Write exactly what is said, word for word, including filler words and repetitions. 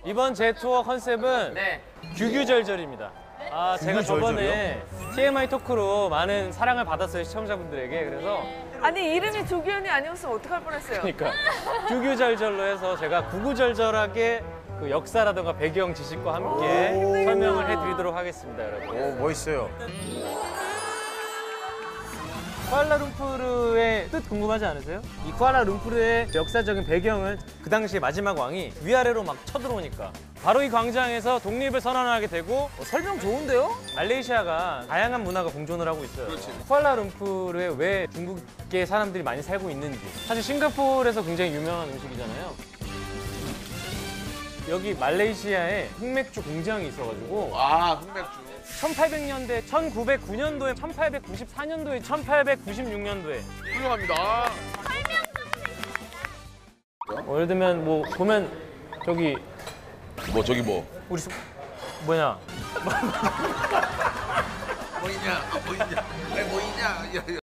이번 제 투어 컨셉은 네. 규규절절입니다. 아, 제가 저번에 티엠아이 토크로 많은 사랑을 받았어요, 시청자분들에게. 그래서 아니 이름이 조규현이 아니었으면 어떡할 뻔했어요. 그러니까 규규절절로 해서 제가 구구절절하게 그 역사라든가 배경 지식과 함께 설명을 해드리도록 하겠습니다, 여러분. 오, 멋있어요. 쿠알라룸푸르의 뜻 궁금하지 않으세요? 이 쿠알라룸푸르의 역사적인 배경은 그 당시에 마지막 왕이 위아래로 막 쳐들어오니까 바로 이 광장에서 독립을 선언하게 되고 어, 설명 좋은데요? 말레이시아가 다양한 문화가 공존을 하고 있어요. 쿠알라룸푸르에 왜 중국계 사람들이 많이 살고 있는지. 사실 싱가포르에서 굉장히 유명한 음식이잖아요. 여기 말레이시아에 흑맥주 공장이 있어가지고 아, 흑맥주. 천팔백 년대, 천구백구 년도에, 천팔백구십사 년도에, 천팔백구십육 년도에 훌륭합니다. 어, 예를 들면 뭐 보면 저기 뭐 저기 뭐? 우리 수, 뭐냐 보이냐? 보이냐? 왜 보이냐?